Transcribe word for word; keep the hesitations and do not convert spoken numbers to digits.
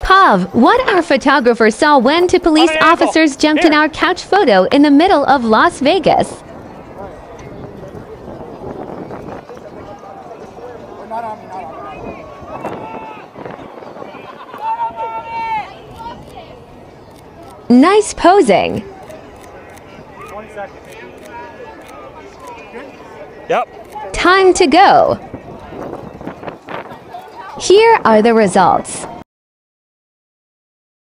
Pav, what our photographer saw when two police officers jumped in our couch photo in the middle of Las Vegas. Nice posing. twenty seconds. Yep. Time to go. Here are the results.